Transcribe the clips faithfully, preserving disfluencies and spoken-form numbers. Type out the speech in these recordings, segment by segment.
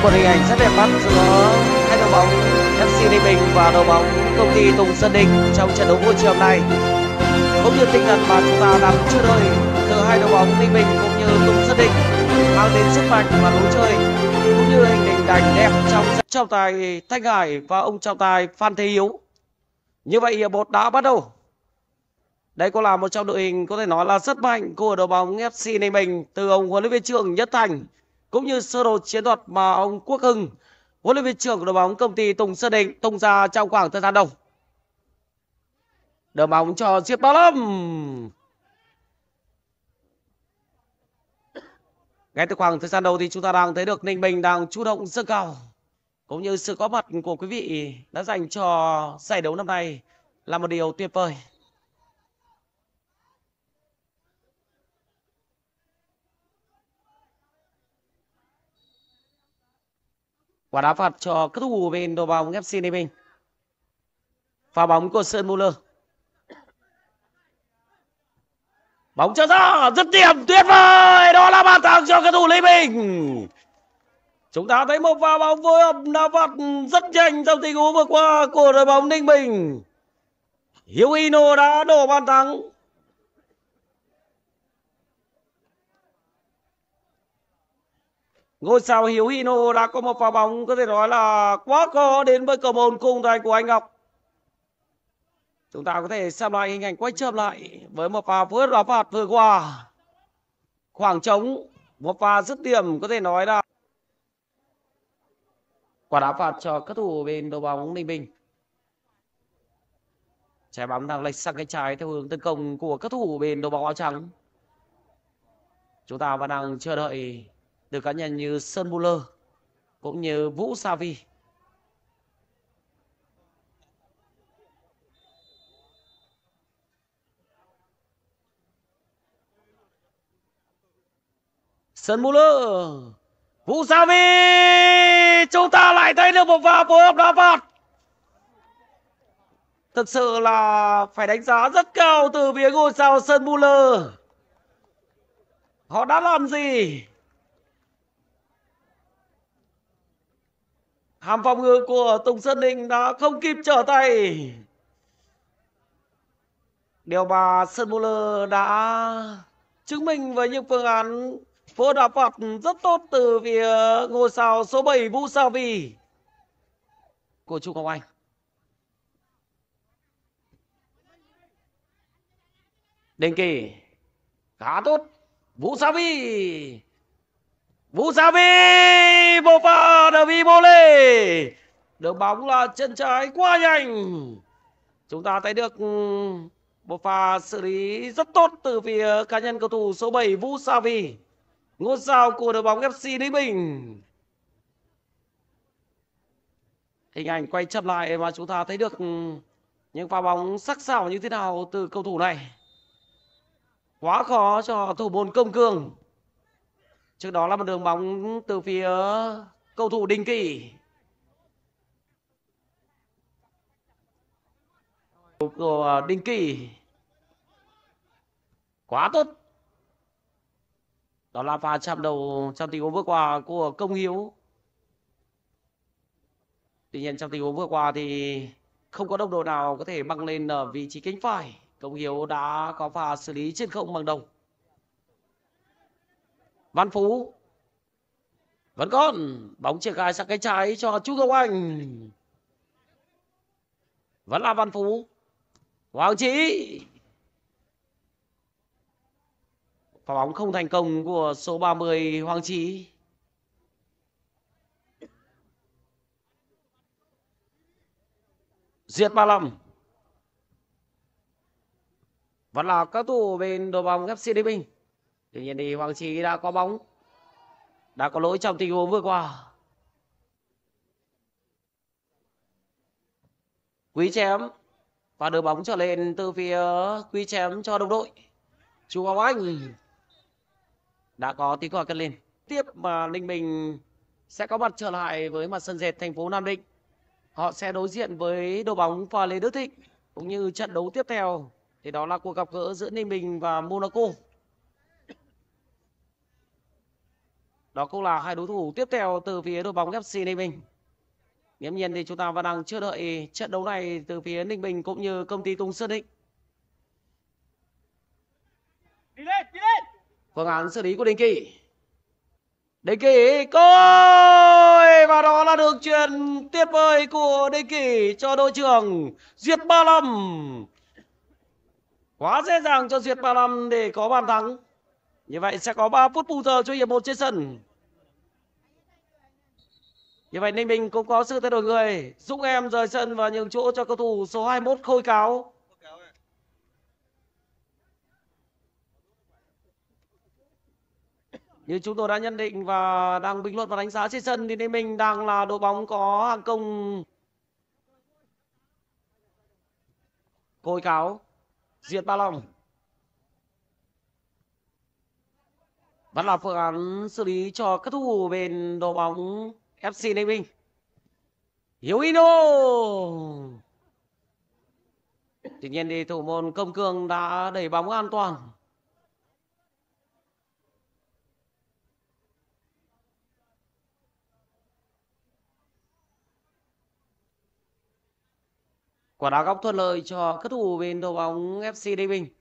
một hình ảnh rất đẹp mắt giữa hai đội bóng ép xê Ninh Bình và đội bóng công ty Tùng Sơn Định trong trận đấu buổi chiều hôm nay. Cũng như tinh thần mà chúng ta đang chờ đợi từ hai đội bóng Ninh Bình cũng như Tùng Sơn Định mang đến sức mạnh và lối chơi cũng như hình hình ảnh đẹp trong trọng tài Thanh Hải và ông trọng tài Phan Thế Hiếu. Như vậy hiệp một đã bắt đầu. Đây cũng là một trong đội hình có thể nói là rất mạnh của đội bóng ép xê Ninh Bình từ ông huấn luyện viên trưởng Nhất Thành cũng như sơ đồ chiến thuật mà ông Quốc Hưng, huấn luyện viên trưởng của đội bóng công ty Tùng Sơn Định tung ra trong khoảng thời gian đầu. Đỡ bóng cho Diệp Bảo Lâm. Ngay từ khoảng thời gian đầu thì chúng ta đang thấy được Ninh Bình đang chủ động dâng cao, cũng như sự có mặt của quý vị đã dành cho giải đấu năm nay là một điều tuyệt vời. Quả đá phạt cho các thủ bên đội bóng ép xê Ninh Bình. Pha bóng của Sơn Muller. Bóng trở ra rất điểm tuyệt vời, đó là bàn thắng cho các thủ Ninh Bình. Chúng ta thấy một pha bóng phối hợp đá phạt rất nhanh trong tình huống vừa qua của đội bóng Ninh Bình. Hiếu Hino đã đổ bàn thắng. Ngôi sao Hiếu Hino đã có một pha bóng có thể nói là quá khó đến với cầu môn khung thành của anh Ngọc. Chúng ta có thể xem lại hình ảnh quay chậm lại với một pha phối hợp đá phạt vừa qua. Khoảng trống, một pha dứt điểm có thể nói là quả đá phạt cho các thủ bên đội bóng Ninh Bình. Trái bóng đang lệch sang cánh trái theo hướng tấn công của các thủ bên đội bóng áo trắng. Chúng ta vẫn đang chờ đợi từ cá nhân như Sơn Muller cũng như Vũ Sa Vi. Sơn Muller, Vũ Sa Vi, chúng ta lại thấy được một pha phối hợp đá phạt. Thực sự là phải đánh giá rất cao từ phía ngôi sao Sơn Muller. Họ đã làm gì? Hàm phòng ngự của Tùng Sơn Định đã không kịp trở tay. Điều mà Sơn Muller đã chứng minh với những phương án phối đá phạt rất tốt từ phía ngôi sao số bảy Vũ Sa Vi của Trung Ngọc Anh. Đình Kỳ khá tốt. Vũ Sa Vi, Vũ Sa Vi, một pha đờ vi vô lê. Được bóng là chân trái quá nhanh. Chúng ta thấy được một pha xử lý rất tốt từ phía cá nhân cầu thủ số bảy Vũ Sa Vi, ngôi sao của đội bóng ép xê Ninh Bình. Hình ảnh quay chậm lại và chúng ta thấy được những pha bóng sắc sảo như thế nào từ cầu thủ này. Quá khó cho thủ môn Công Cương. Trước đó là một đường bóng từ phía cầu thủ Đình Kỳ. Của Đình Kỳ. Quá tốt. Đó là pha chạm đầu trong tình huống vừa qua của Công Hiếu. Tuy nhiên trong tình huống vừa qua thì không có đồng đội nào có thể băng lên ở vị trí cánh phải. Công Hiếu đã có pha xử lý trên không bằng đồng. Văn Phú vẫn còn bóng triển khai sang cánh trái cho Trung Ngọc Anh. Vẫn là Văn Phú. Hoàng Chí. Pha bóng không thành công của số ba mươi Hoàng Chí. Diệt ba lăm. Vẫn là các thủ bên đội bóng ép xê Ninh Bình. Tuy nhiên thì Hoàng Chí đã có bóng, đã có lỗi trong tình huống vừa qua. Quý Chém và đưa bóng trở lên từ phía Quý Chém cho đồng đội. Trung Ngọc Anh đã có tiếng còi cất lên. Tiếp mà Ninh Bình sẽ có mặt trở lại với mặt sân dệt thành phố Nam Định. Họ sẽ đối diện với đội bóng Pha Lê Đức Thịnh, cũng như trận đấu tiếp theo thì đó là cuộc gặp gỡ giữa Ninh Bình và Monaco. Đó cũng là hai đối thủ tiếp theo từ phía đội bóng ép xê Ninh Bình. Nghiễm nhiên thì chúng ta vẫn đang chờ đợi trận đấu này từ phía Ninh Bình cũng như công ty Tùng Sơn Định. Đi lên, đi lên. Phương án xử lý của Đình Kỳ. Đình Kỳ coi, và đó là đường chuyền tuyệt vời của Đình Kỳ cho đội trưởng Duyệt ba lăm. Quá dễ dàng cho Duyệt ba lăm để có bàn thắng. Như vậy sẽ có ba phút bù giờ cho hiệp một trên sân. Như vậy Ninh Bình cũng có sự thay đổi người. Dũng Em rời sân và nhường chỗ cho cầu thủ số hai mươi mốt Khôi Cáo. Như chúng tôi đã nhận định và đang bình luận và đánh giá trên sân thì Ninh Bình đang là đội bóng có hàng công Khôi Cáo, Duyệt ba lăm. Vẫn là phương án xử lý cho các thủ bên đội bóng ép xê Ninh Bình. Hiếu Ino. Tuy nhiên thì thủ môn Công Cường đã đẩy bóng an toàn. Quả đá góc thuận lợi cho các thủ bên đội bóng ép xê Ninh Bình.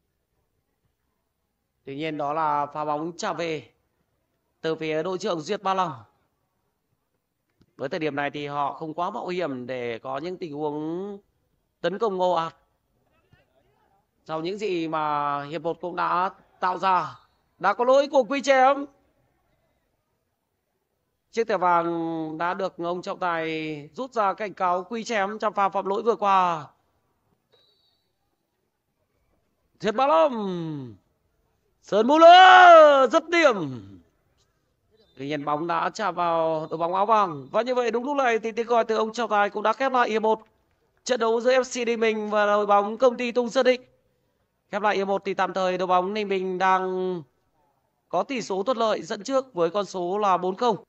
Tuy nhiên đó là pha bóng trả về từ phía đội trưởng Duyệt ba lăm. Với thời điểm này thì họ không quá mạo hiểm để có những tình huống tấn công ồ ạt. Sau những gì mà hiệp một cũng đã tạo ra. Đã có lỗi của Quy Chém. Chiếc thẻ vàng đã được ông trọng tài rút ra cảnh cáo Quy Chém trong pha phạm lỗi vừa qua. Duyệt ba lăm. Sơn Muller rất điểm. Tuy nhiên bóng đã chạm vào đội bóng áo vàng. Và như vậy đúng lúc này thì tiếng còi từ ông trọng tài cũng đã khép lại hiệp một. Trận đấu giữa ép xê Ninh Bình và đội bóng công ty Tùng Sơn Định. Khép lại hiệp một thì tạm thời đội bóng Ninh Bình đang có tỷ số thuận lợi dẫn trước với con số là bốn không.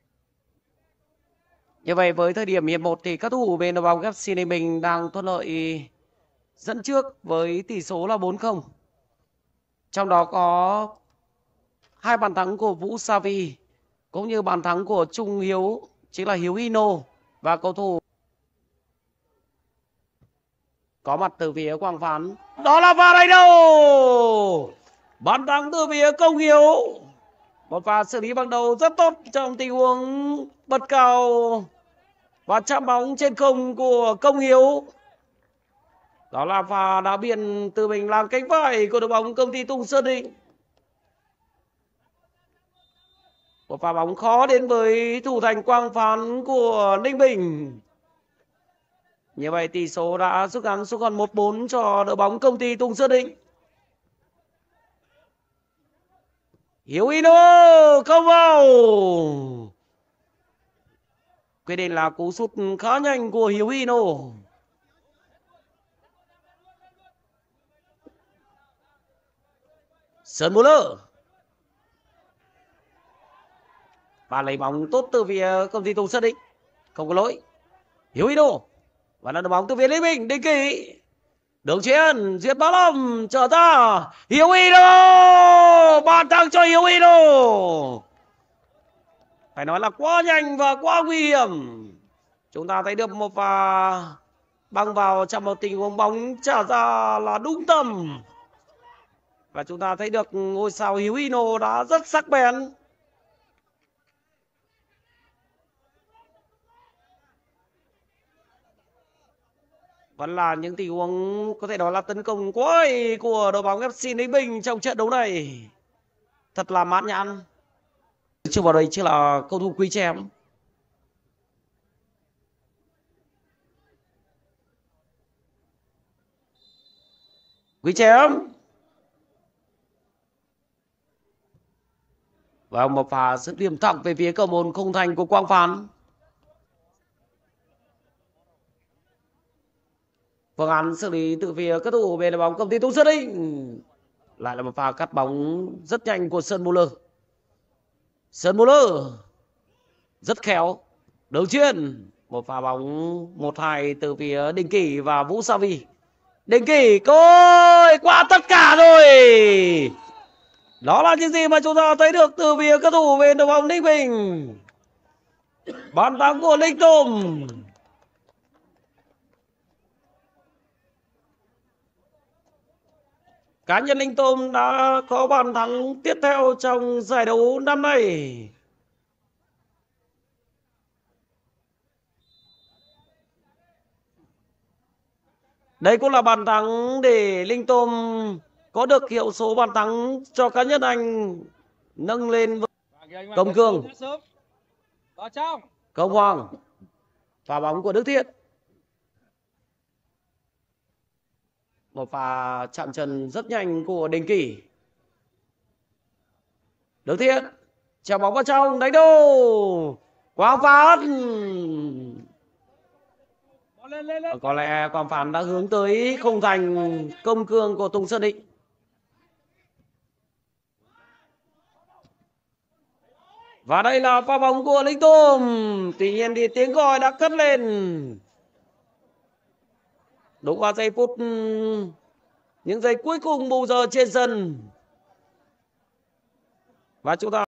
Như vậy với thời điểm hiệp một thì các thủ bên đội bóng ép xê Ninh Bình đang thuận lợi dẫn trước với tỷ số là bốn không. Trong đó có hai bàn thắng của Vũ Savi cũng như bàn thắng của Trung Hiếu, chính là Hiếu Ino, và cầu thủ có mặt từ phía Quang Phán. Đó là pha đánh đầu. Bàn thắng từ phía Công Hiếu. Một pha xử lý bằng đầu rất tốt trong tình huống bật cao và chạm bóng trên không của Công Hiếu. Đó là pha đá biên từ mình làm cánh phải của đội bóng công ty Tùng Sơn Định. Một pha bóng khó đến với thủ thành Quang Phán của Ninh Bình. Như vậy tỷ số đã rút ngắn xuống còn một bốn cho đội bóng công ty Tùng Sơn Định. Hiếu Ino không vào. Quyết định là cú sút khá nhanh của Hiếu Ino. Sơn Muller. Và lấy bóng tốt từ phía công ty Tùng Sơn Định. Không có lỗi. Hiếu Ino. Và là đội bóng từ phía Ninh Bình. Đình Kỳ. Đường chuyền. Duyệt ba lăm. Trở ra. Hiếu Ino. Bàn thắng cho Hiếu Ino. Phải nói là quá nhanh và quá nguy hiểm. Chúng ta thấy được một pha băng vào trong một tình huống bóng trả ra là đúng tầm. Và chúng ta thấy được ngôi sao Hiếu Ino đã rất sắc bén. Vẫn là những tình huống có thể nói là tấn công quá hay của đội bóng ép xê Ninh Bình trong trận đấu này. Thật là mãn nhãn. Trước vào đây chỉ là cầu thủ Quy Chém. Quy Chém. Và một pha dứt điểm thẳng về phía cầu môn không thành của Quang Phán. Phương án xử lý từ phía các thủ về đội bóng công ty Tùng Sơn Định. Lại là một pha cắt bóng rất nhanh của Sơn Muller. Sơn Muller rất khéo. Đường chuyền. Một pha bóng một hai từ phía Đình Kỳ và Vũ Savi. Đình Kỳ coi qua tất cả rồi. Đó là những gì mà chúng ta thấy được từ phía cầu thủ về đội bóng Ninh Bình. Bàn thắng của Linh Tùng. Cá nhân Linh Tùng đã có bàn thắng tiếp theo trong giải đấu năm nay. Đây cũng là bàn thắng để Linh Tùng có được hiệu số bàn thắng cho cá nhân anh nâng lên. Công Cương, vào trong. Công Hoàng, pha bóng của Đức Thiện. Một pha chạm chân rất nhanh của Đình Kỷ. Đức Thiện chèo bóng vào trong, đánh đầu. Quang Phát. Lên, lên, lên. Có lẽ Quang Phát đã hướng tới khung thành Công Cương của Tùng Sơn Định. Và đây là pha bóng của Linh Tùng. Tuy nhiên thì tiếng còi đã cất lên. Đúng vào giây phút, những giây cuối cùng bù giờ trên sân. Và chúng ta